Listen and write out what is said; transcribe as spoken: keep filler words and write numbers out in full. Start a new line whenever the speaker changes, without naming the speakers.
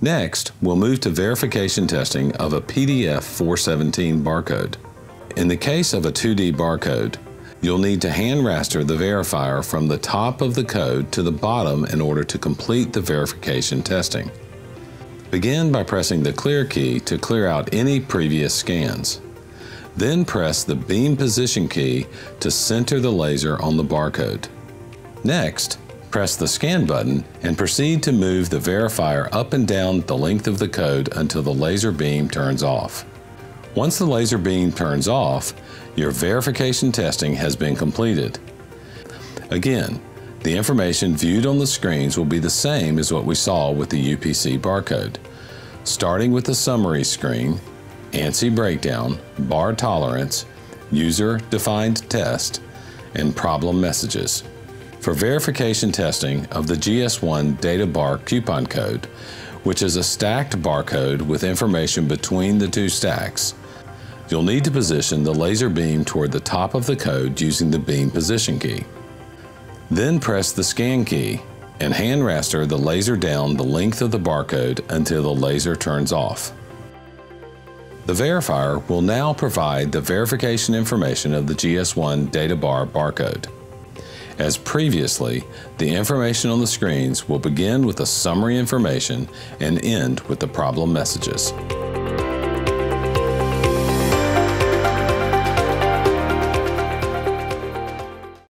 Next, we'll move to verification testing of a P D F four seventeen barcode. In the case of a two D barcode, you'll need to hand raster the verifier from the top of the code to the bottom in order to complete the verification testing. Begin by pressing the clear key to clear out any previous scans. Then press the beam position key to center the laser on the barcode. Next, press the scan button and proceed to move the verifier up and down the length of the code until the laser beam turns off. Once the laser beam turns off, your verification testing has been completed. Again, the information viewed on the screens will be the same as what we saw with the U P C barcode, starting with the summary screen, ANSI breakdown, bar tolerance, user-defined test, and problem messages. For verification testing of the G S one data bar coupon code, which is a stacked barcode with information between the two stacks, you'll need to position the laser beam toward the top of the code using the beam position key. Then press the scan key and hand raster the laser down the length of the barcode until the laser turns off. The verifier will now provide the verification information of the G S one data bar barcode. As previously, the information on the screens will begin with the summary information and end with the problem messages.